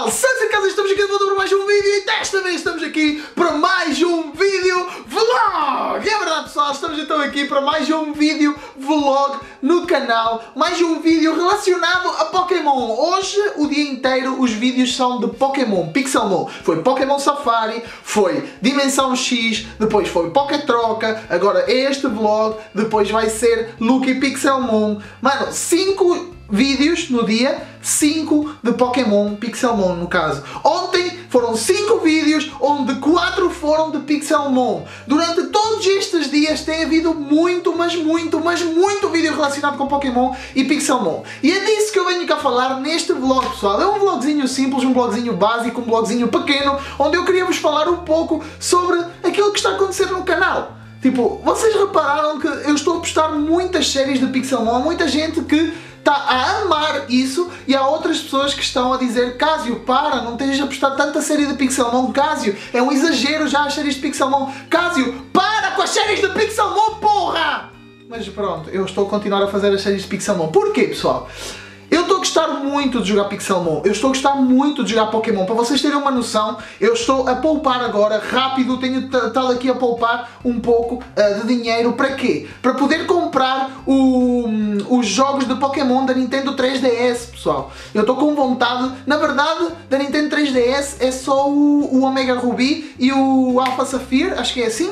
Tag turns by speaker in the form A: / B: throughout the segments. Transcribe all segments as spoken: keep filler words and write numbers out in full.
A: pessoal, Sans em casa, estamos aqui de volta para mais um vídeo e desta vez estamos aqui para mais um vídeo vlog! É verdade pessoal, estamos então aqui para mais um vídeo vlog no canal, mais um vídeo relacionado a Pokémon. Hoje, o dia inteiro, os vídeos são de Pokémon, Pixelmon. Foi Pokémon Safari, foi Dimensão X, depois foi Pokétroca, agora é este vlog, depois vai ser Lucky Pixelmon. Mano, cinco vídeos no dia, cinco de Pokémon Pixelmon no caso. Ontem foram cinco vídeos, onde quatro foram de Pixelmon. Durante todos estes dias tem havido muito, mas muito, mas muito vídeo relacionado com Pokémon e Pixelmon. E é disso que eu venho cá falar neste vlog, pessoal. É um vlogzinho simples, um vlogzinho básico, um vlogzinho pequeno, onde eu queria vos falar um pouco sobre aquilo que está a acontecer no canal. Tipo, vocês repararam que eu estou a postar muitas séries de Pixelmon, há muita gente que está a amar isso e há outras pessoas que estão a dizer: Cásio, para, não estejas a postar tanta série de Pixelmon, Cásio, é um exagero já as séries de Pixelmon, Cásio, para com as séries de Pixelmon, porra! Mas pronto, eu estou a continuar a fazer as séries de Pixelmon. Porquê, pessoal? Eu estou a gostar muito de jogar Pixelmon, eu estou a gostar muito de jogar Pokémon. Para vocês terem uma noção, eu estou a poupar agora, rápido, tenho estado aqui a poupar um pouco uh, de dinheiro. Para quê? Para poder comprar o, um, os jogos de Pokémon da Nintendo três D S, pessoal. Eu estou com vontade, na verdade, da Nintendo três D S é só o, o Omega Ruby e o Alpha Sapphire, acho que é assim.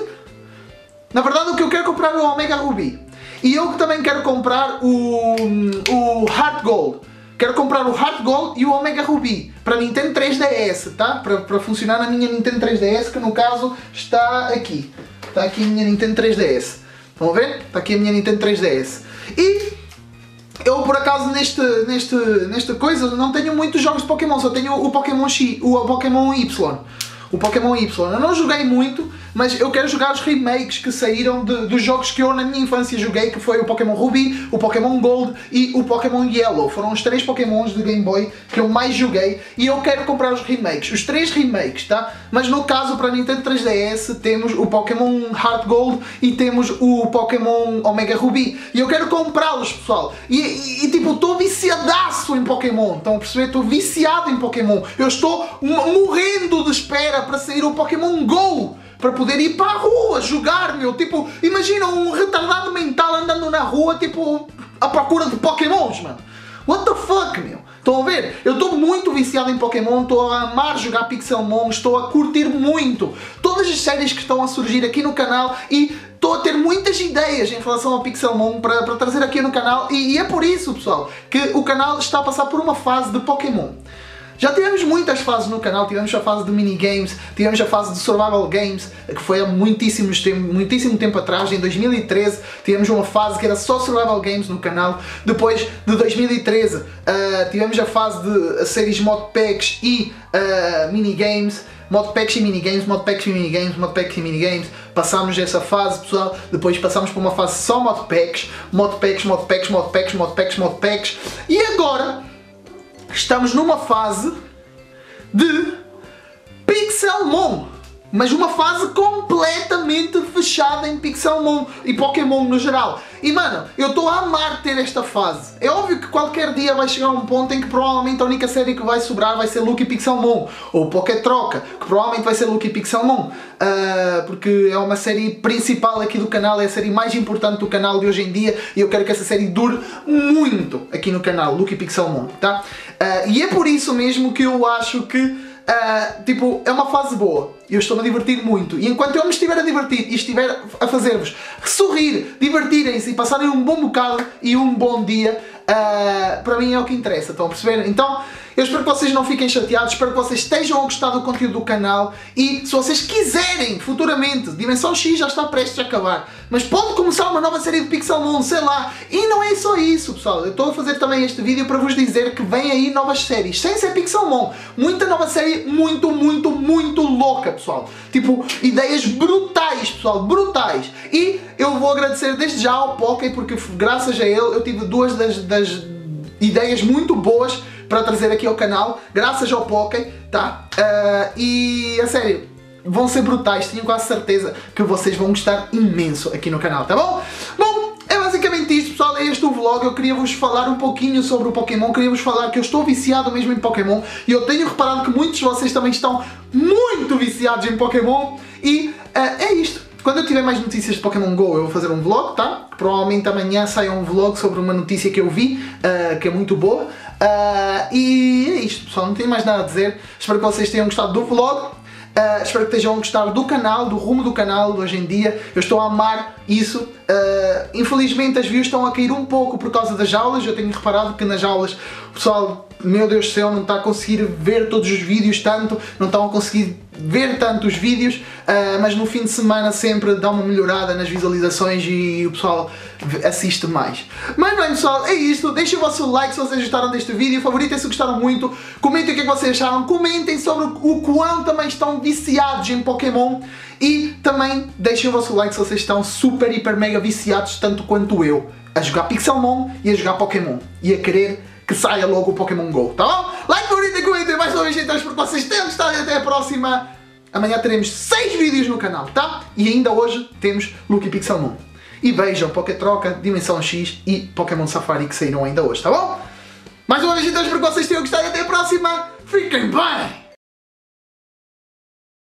A: Na verdade, o que eu quero comprar é o Omega Ruby. E eu que também quero comprar o, o Heart Gold. Quero comprar o Heart Gold e o Omega Ruby para Nintendo três D S, tá? Para, para funcionar na minha Nintendo três D S, que no caso está aqui. Está aqui a minha Nintendo três D S. Estão a ver? Está aqui a minha Nintendo três D S. E eu por acaso neste, neste, nesta coisa não tenho muitos jogos de Pokémon, só tenho o Pokémon X, o Pokémon Y. O Pokémon Y. Eu não joguei muito, mas eu quero jogar os remakes que saíram de, dos jogos que eu na minha infância joguei, que foi o Pokémon Ruby, o Pokémon Gold e o Pokémon Yellow. Foram os três Pokémons de Game Boy que eu mais joguei e eu quero comprar os remakes, os três remakes, tá? Mas no caso para a Nintendo três D S temos o Pokémon Heart Gold e temos o Pokémon Omega Ruby e eu quero comprá-los, pessoal. E, e, e tipo, estou viciadaço em Pokémon, estão a perceber? Estou viciado em Pokémon. Eu estou morrendo de espera para sair o Pokémon Go, para poder ir para a rua jogar, meu. Tipo, imagina um retardado mental andando na rua, tipo, à procura de Pokémons, mano. What the fuck, meu? Estão a ver? Eu estou muito viciado em Pokémon, estou a amar jogar Pixelmon, estou a curtir muito todas as séries que estão a surgir aqui no canal e estou a ter muitas ideias em relação ao Pixelmon para, para trazer aqui no canal e, e é por isso, pessoal, que o canal está a passar por uma fase de Pokémon. Já tivemos muitas fases no canal, tivemos a fase de minigames, tivemos a fase de survival games, que foi há muitíssimos tempo, muitíssimo tempo atrás, em dois mil e treze, tivemos uma fase que era só survival games no canal. Depois de dois mil e treze, uh, tivemos a fase de séries modpacks e uh, minigames, modpacks e minigames, modpacks e minigames, modpacks e minigames. Passámos essa fase, pessoal, depois passámos por uma fase só modpacks, modpacks, modpacks, modpacks, modpacks, modpacks, e agora estamos numa fase de Pixelmon, mas uma fase completamente fechada em Pixelmon e Pokémon no geral. E mano, eu estou a amar ter esta fase. É óbvio que qualquer dia vai chegar um ponto em que provavelmente a única série que vai sobrar vai ser Lucky Pixelmon, ou Pokétroca, que provavelmente vai ser Lucky Pixelmon, uh, porque é uma série principal aqui do canal, é a série mais importante do canal de hoje em dia e eu quero que essa série dure muito aqui no canal, Lucky Pixelmon, tá? Uh, e é por isso mesmo que eu acho que Uh, tipo, é uma fase boa e eu estou-me a divertir muito. E enquanto eu me estiver a divertir e estiver a fazer-vos sorrir, divertirem-se e passarem um bom bocado e um bom dia, uh, para mim é o que interessa, estão a perceber? Então, eu espero que vocês não fiquem chateados, espero que vocês estejam a gostar do conteúdo do canal e se vocês quiserem, futuramente, Dimensão X já está prestes a acabar, mas pode começar uma nova série de Pixelmon, sei lá. E não é só isso, pessoal, eu estou a fazer também este vídeo para vos dizer que vem aí novas séries, sem ser Pixelmon, muita nova série muito, muito, muito louca, pessoal. Tipo, ideias brutais, pessoal, brutais. E eu vou agradecer desde já ao Poké, porque graças a ele eu tive duas das, das ideias muito boas para trazer aqui ao canal, graças ao Poké, tá? Uh, e, a sério, vão ser brutais, tenho quase certeza que vocês vão gostar imenso aqui no canal, tá bom? Bom, é basicamente basicamente isto, pessoal, é este o vlog. Eu queria vos falar um pouquinho sobre o Pokémon, queria vos falar que eu estou viciado mesmo em Pokémon e eu tenho reparado que muitos de vocês também estão muito viciados em Pokémon e uh, é isto. Quando eu tiver mais notícias de Pokémon GO eu vou fazer um vlog, tá? Provavelmente amanhã saia um vlog sobre uma notícia que eu vi, uh, que é muito boa. Uh, e é isto, pessoal, não tenho mais nada a dizer. Espero que vocês tenham gostado do vlog. Uh, espero que estejam a gostar do canal, do rumo do canal de hoje em dia. Eu estou a amar isso. Uh, infelizmente as views estão a cair um pouco por causa das aulas. Eu tenho reparado que nas aulas o pessoal, meu Deus do céu, não está a conseguir ver todos os vídeos tanto, não estão a conseguir ver tanto os vídeos, uh, mas no fim de semana sempre dá uma melhorada nas visualizações e o pessoal assiste mais. Mas bem, pessoal, é isto. Deixem o vosso like se vocês gostaram deste vídeo, favoritem se gostaram muito, comentem o que é que vocês acharam, comentem sobre o quão também estão viciados em Pokémon e também deixem o vosso like se vocês estão super, hiper, mega viciados tanto quanto eu a jogar Pixelmon e a jogar Pokémon e a querer que saia logo o Pokémon GO, tá bom? Like, favorito e comentem mais uma vez, então espero que vocês tenham gostado e até a próxima. Amanhã teremos seis vídeos no canal, tá? E ainda hoje temos Lucky Pixelmon. E vejam Pokétroca, Dimensão X e Pokémon Safari que saíram ainda hoje, tá bom? Mais uma vez então espero que vocês tenham gostado e até a próxima. Fiquem bem!